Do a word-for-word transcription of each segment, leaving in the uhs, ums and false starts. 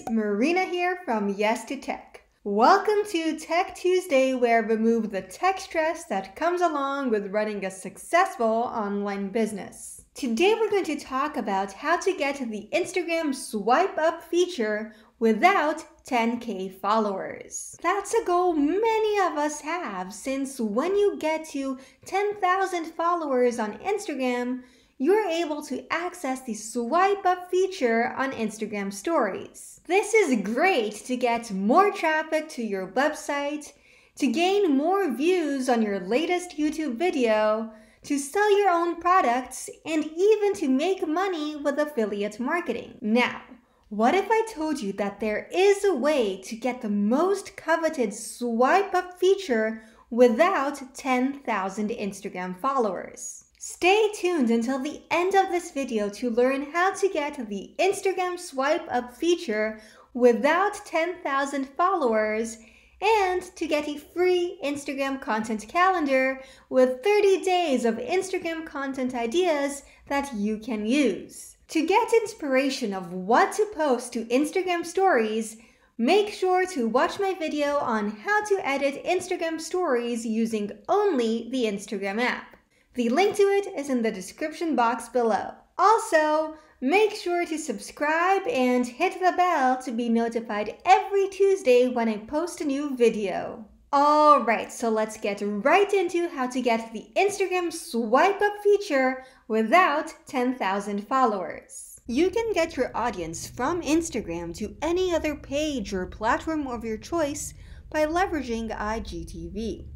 Marina here from Yes to Tech. Welcome to Tech Tuesday, where we remove the tech stress that comes along with running a successful online business. Today we're going to talk about how to get the Instagram swipe up feature without ten K followers. That's a goal many of us have, since when you get to ten thousand followers on Instagram, you're able to access the swipe up feature on Instagram stories. This is great to get more traffic to your website, to gain more views on your latest YouTube video, to sell your own products, and even to make money with affiliate marketing. Now, what if I told you that there is a way to get the most coveted swipe up feature without ten thousand Instagram followers? Stay tuned until the end of this video to learn how to get the Instagram swipe up feature without ten thousand followers and to get a free Instagram content calendar with thirty days of Instagram content ideas that you can use. To get inspiration of what to post to Instagram stories, make sure to watch my video on how to edit Instagram stories using only the Instagram app. The link to it is in the description box below. Also, make sure to subscribe and hit the bell to be notified every Tuesday when I post a new video. Alright, so let's get right into how to get the Instagram swipe up feature without ten thousand followers. You can get your audience from Instagram to any other page or platform of your choice by leveraging I G T V.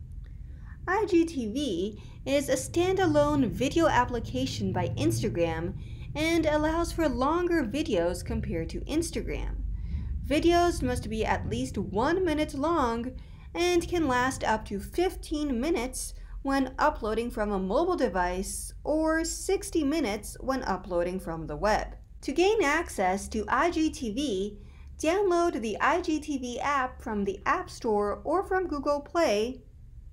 I G T V is a standalone video application by Instagram and allows for longer videos compared to Instagram. Videos must be at least one minute long and can last up to fifteen minutes when uploading from a mobile device or sixty minutes when uploading from the web. To gain access to I G T V, download the I G T V app from the App Store or from Google Play.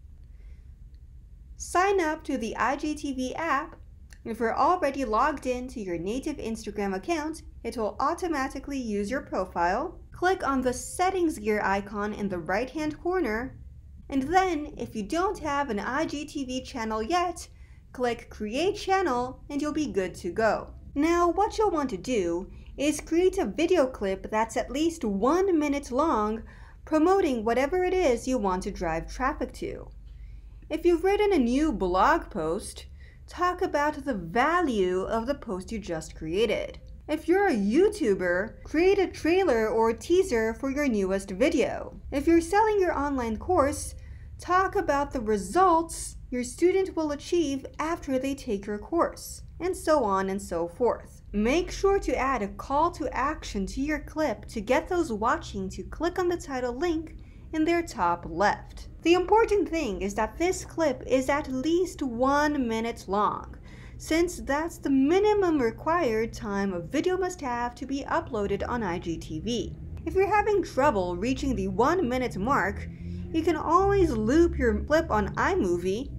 Sign up to the I G T V app. If you're already logged in to your native Instagram account, it will automatically use your profile. Click on the settings gear icon in the right hand corner, and then if you don't have an I G T V channel yet, click create channel and you'll be good to go. Now what you'll want to do is create a video clip that's at least one minute long, promoting whatever it is you want to drive traffic to. If you've written a new blog post, talk about the value of the post you just created. If you're a YouTuber, create a trailer or teaser for your newest video. If you're selling your online course, talk about the results your student will achieve after they take your course, and so on and so forth. Make sure to add a call to action to your clip to get those watching to click on the title link in their top left. The important thing is that this clip is at least one minute long, since that's the minimum required time a video must have to be uploaded on I G T V. If you're having trouble reaching the one minute mark, you can always loop your clip on iMovie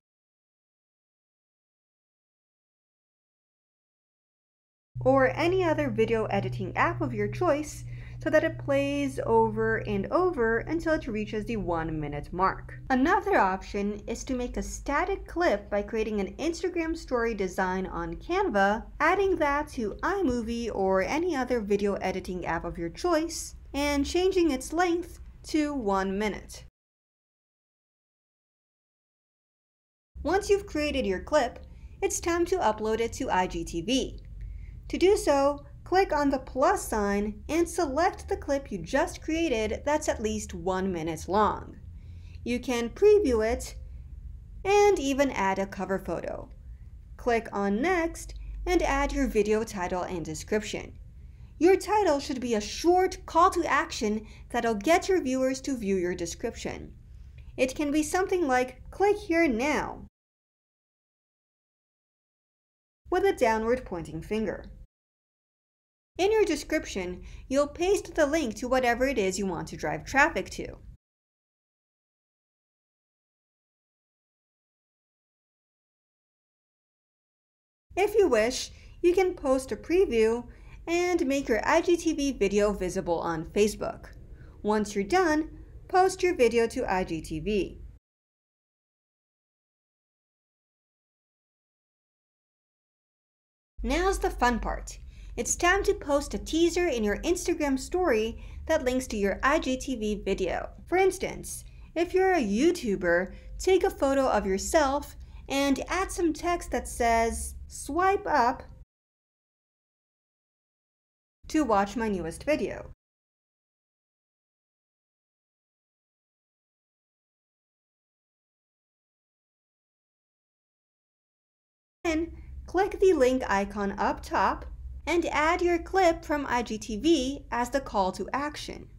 or any other video editing app of your choice so that it plays over and over until it reaches the one minute mark. Another option is to make a static clip by creating an Instagram story design on Canva, adding that to iMovie or any other video editing app of your choice, and changing its length to one minute. Once you've created your clip, it's time to upload it to I G T V. To do so, click on the plus sign and select the clip you just created that's at least one minute long. You can preview it and even add a cover photo. Click on Next and add your video title and description. Your title should be a short call to action that'll get your viewers to view your description. It can be something like, "Click here now," with a downward pointing finger. In your description, you'll paste the link to whatever it is you want to drive traffic to. If you wish, you can post a preview and make your I G T V video visible on Facebook. Once you're done, post your video to I G T V. Now's the fun part. It's time to post a teaser in your Instagram story that links to your I G T V video. For instance, if you're a YouTuber, take a photo of yourself and add some text that says, "Swipe up to watch my newest video." Then, click the link icon up top and add your clip from I G T V as the call to action.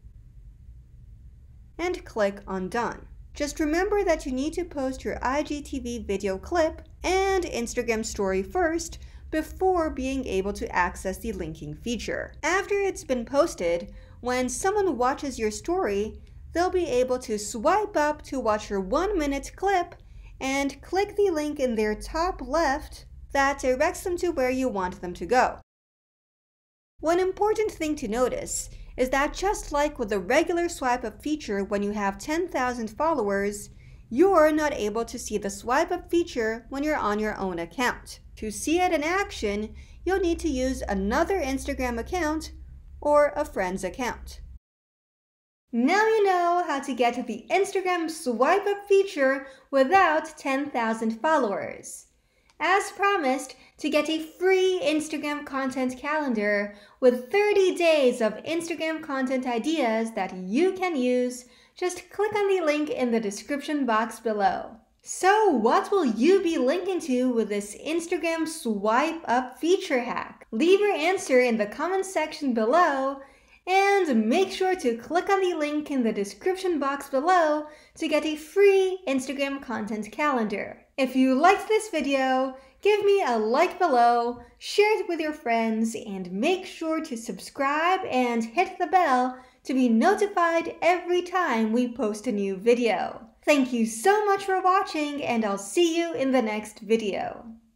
And click on Done. Just remember that you need to post your I G T V video clip and Instagram story first before being able to access the linking feature. After it's been posted, when someone watches your story, they'll be able to swipe up to watch your one minute clip and click the link in their top left that directs them to where you want them to go. One important thing to notice is that just like with the regular swipe up feature when you have ten thousand followers, you're not able to see the swipe up feature when you're on your own account. To see it in action, you'll need to use another Instagram account or a friend's account. Now you know how to get to the Instagram swipe up feature without ten thousand followers. As promised, to get a free Instagram content calendar with thirty days of Instagram content ideas that you can use, just click on the link in the description box below. So what will you be linking to with this Instagram swipe up feature hack? Leave your answer in the comment section below, and make sure to click on the link in the description box below to get a free Instagram content calendar. If you liked this video, give me a like below, share it with your friends, and make sure to subscribe and hit the bell to be notified every time we post a new video. Thank you so much for watching, and I'll see you in the next video.